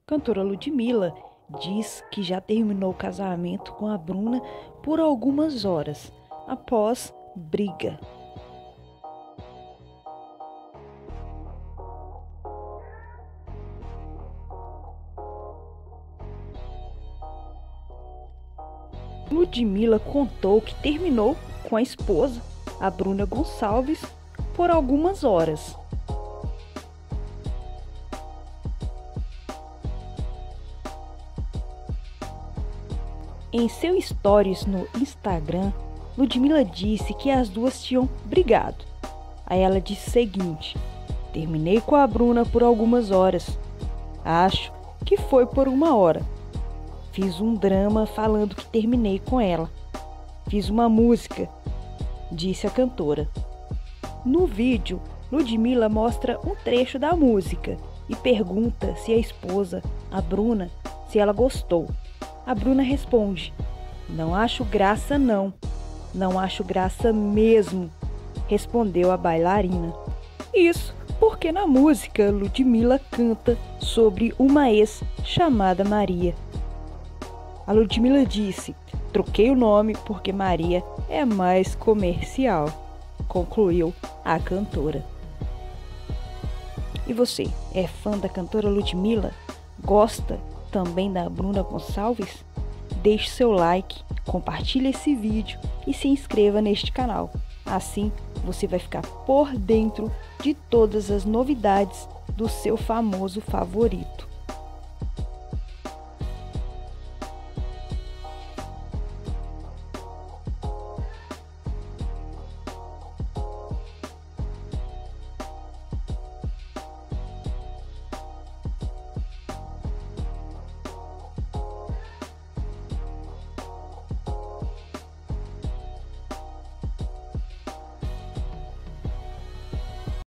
Cantora Ludmilla diz que já terminou o casamento com a Bruna por algumas horas, após briga. Ludmilla contou que terminou com a esposa, a Bruna Gonçalves, por algumas horas. Em seu stories no Instagram, Ludmilla disse que as duas tinham brigado. Aí ela disse o seguinte: terminei com a Bruna por algumas horas. Acho que foi por uma hora. Fiz um drama falando que terminei com ela. Fiz uma música, disse a cantora. No vídeo, Ludmilla mostra um trecho da música e pergunta se a esposa, a Bruna, se ela gostou. A Bruna responde: não acho graça não, não acho graça mesmo, respondeu a bailarina. Isso porque na música Ludmilla canta sobre uma ex chamada Maria. A Ludmilla disse: troquei o nome porque Maria é mais comercial, concluiu a cantora. E você, é fã da cantora Ludmilla? Gosta também da Bruna Gonçalves? Deixe seu like, compartilhe esse vídeo e se inscreva neste canal. Assim você vai ficar por dentro de todas as novidades do seu famoso favorito.